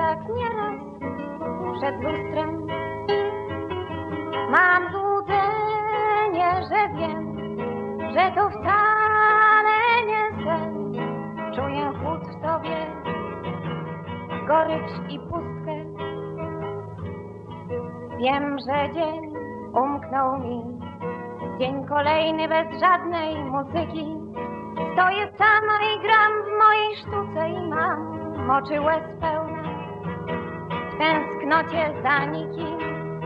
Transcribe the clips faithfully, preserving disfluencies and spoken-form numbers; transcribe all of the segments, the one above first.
tak nieraz przed lustrem. Mam złudzenie, że wiem, że to wcale nie sen. Czuję chłód w sobie, gorycz i pustkę. Wiem, że dzień umknął mi, dzień kolejny bez żadnej muzyki. Stoję sama i gram w mojej sztuce i mam oczy łez pełne w tęsknocie za nikim.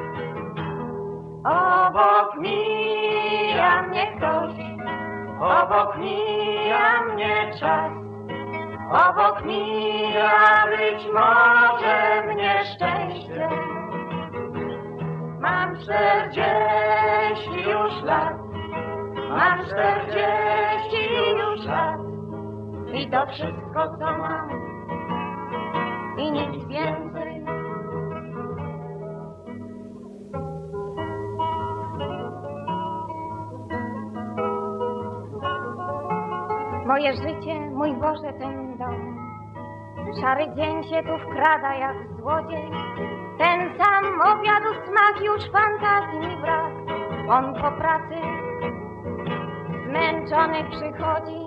Obok mija mnie ktoś, obok mija mnie czas, obok mija być może mnie szczęście. Mam czterdzieści już lat, mam czterdzieści już lat i to wszystko, co mam i nic więcej. Moje życie, mój Boże, ten dom. Szary dzień się tu wkrada jak złodziej. Ten sam obiadu smak, już fantazji mi brak. On po pracy zmęczony przychodzi.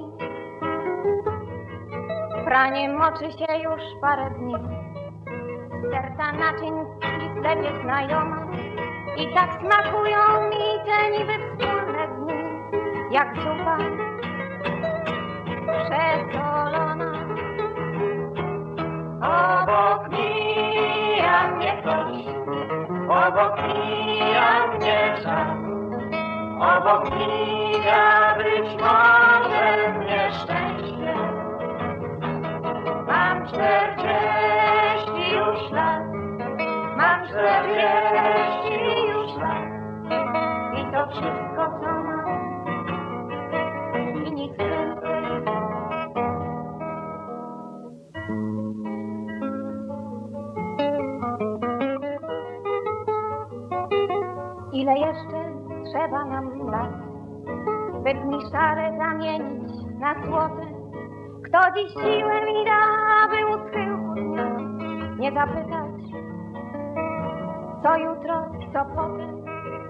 Pranie moczy się już parę dni. Serca naczyń i sklepie znajoma. I tak smakują mi te niby wspólne dni. Jak zupa przesolona. Obok mija mnie ktoś, obok mija mnie czas, obok mija być może mnie szczęście. Mam czterdzieści już lat, mam czterdzieści już lat i to wszystko, co mam i nic więcej. Ile jeszcze trzeba nam lat, by dni szare zamienić na złote? Kto dziś siłę mi da, by u schyłku dnia nie zapytać, co jutro, co potem?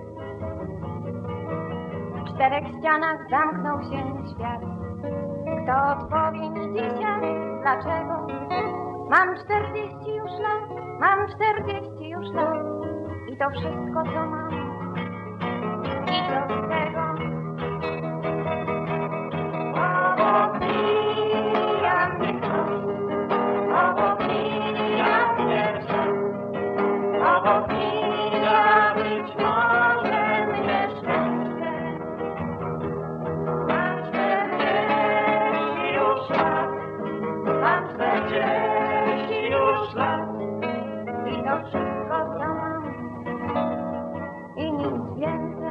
W czterech ścianach zamknął się świat. Kto odpowie mi dzisiaj, dlaczego? Mam czterdzieści już lat, mam czterdzieści już lat i to wszystko, co mam. I co z tego? Obok mija mnie ktoś, obok mija mnie czas, obok mija być może mnie szczęście. Mam czterdzieści już lat, mam czterdzieści już lat i to wszystko, co mam i nic więcej.